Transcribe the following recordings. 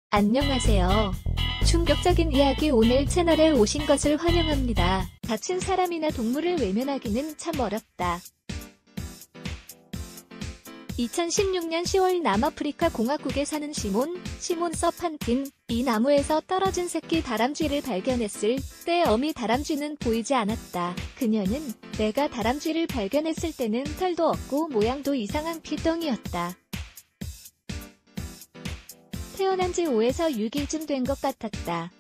안녕하세요. 충격적인 이야기 오늘 채널에 오신 것을 환영합니다. 다친 사람이나 동물을 외면하기는 참 어렵다. 2016년 10월 남아프리카 공화국에 사는 시몬 서판틴, 이 나무에서 떨어진 새끼 다람쥐를 발견했을 때 어미 다람쥐는 보이지 않았다. 그녀는 내가 다람쥐를 발견했을 때는 털도 없고 모양도 이상한 피덩이였다. 태어난 지 5에서 6일쯤 된 것 같았다.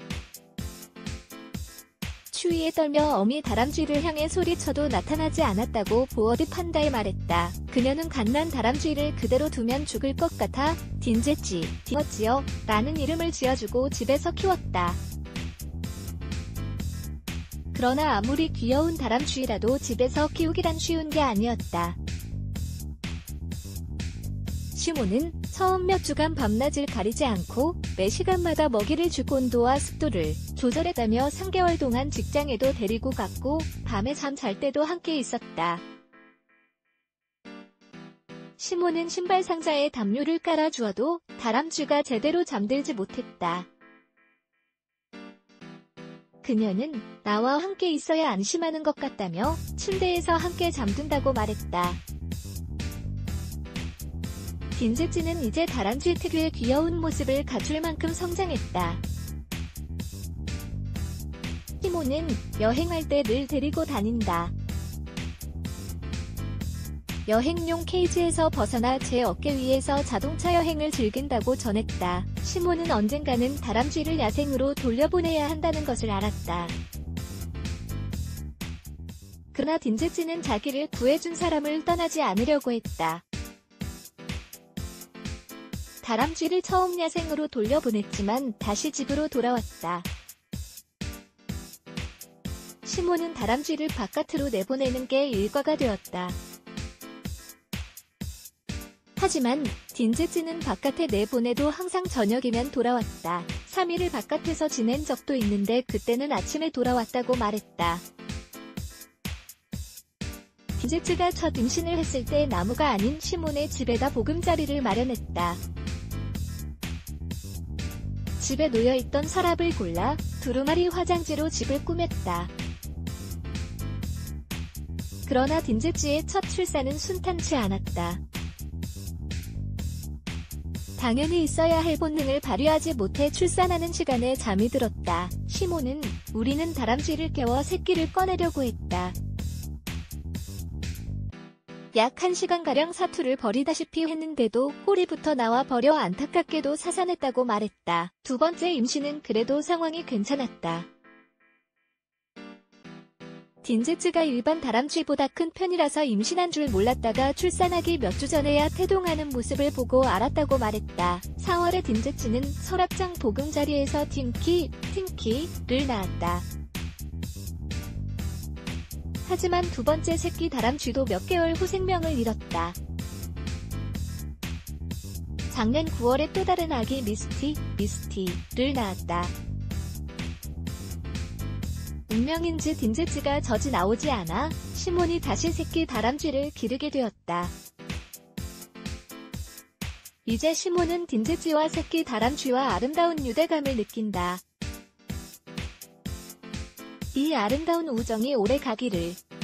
추위에 떨며 어미 다람쥐를 향해 소리쳐도 나타나지 않았다고 보어드 판다에 말했다. 그녀는 갓난 다람쥐를 그대로 두면 죽을 것 같아 딘제지어 라는 이름을 지어주고 집에서 키웠다. 그러나 아무리 귀여운 다람쥐라도 집에서 키우기란 쉬운 게 아니었다. 시몬은 처음 몇 주간 밤낮을 가리지 않고 매 시간마다 먹이를 주고 온도와 습도를 조절했다며 3개월 동안 직장에도 데리고 갔고 밤에 잠 잘 때도 함께 있었다. 시몬은 신발 상자에 담요를 깔아주어도 다람쥐가 제대로 잠들지 못했다. 그녀는 나와 함께 있어야 안심하는 것 같다며 침대에서 함께 잠든다고 말했다. 딘제지는 이제 다람쥐 특유의 귀여운 모습을 갖출 만큼 성장했다. 시몬은 여행할 때 늘 데리고 다닌다. 여행용 케이지에서 벗어나 제 어깨 위에서 자동차 여행을 즐긴다고 전했다. 시몬은 언젠가는 다람쥐를 야생으로 돌려보내야 한다는 것을 알았다. 그러나 딘제지는 자기를 구해준 사람을 떠나지 않으려고 했다. 다람쥐를 처음 야생으로 돌려보냈지만 다시 집으로 돌아왔다. 시몬은 다람쥐를 바깥으로 내보내는 게 일과가 되었다. 하지만 딘제지는 바깥에 내보내도 항상 저녁이면 돌아왔다. 3일을 바깥에서 지낸 적도 있는데 그때는 아침에 돌아왔다고 말했다. 딘제지가 첫 임신을 했을 때 나무가 아닌 시몬의 집에다 보금자리를 마련했다. 집에 놓여있던 서랍을 골라 두루마리 화장지로 집을 꾸몄다. 그러나 딘제지의 첫 출산은 순탄치 않았다. 당연히 있어야 할 본능을 발휘하지 못해 출산하는 시간에 잠이 들었다. 시몬은 우리는 다람쥐를 깨워 새끼를 꺼내려고 했다. 약 1시간가량 사투를 벌이다시피 했는데도 꼬리부터 나와 버려 안타깝게도 사산했다고 말했다. 두 번째 임신은 그래도 상황이 괜찮았다. 딘제지가 일반 다람쥐보다 큰 편이라서 임신한 줄 몰랐다가 출산하기 몇 주 전에야 태동하는 모습을 보고 알았다고 말했다. 4월에 딘제지는 서랍장 보금자리에서 팅키를 낳았다. 하지만 두 번째 새끼 다람쥐도 몇 개월 후 생명을 잃었다. 작년 9월에 또 다른 아기 미스티를 낳았다. 운명인지 딘제지가 젖이 나오지 않아 시몬이 다시 새끼 다람쥐를 기르게 되었다. 이제 시몬은 딘제지와 새끼 다람쥐와 아름다운 유대감을 느낀다. 이 아름다운 우정이 오래 가기를.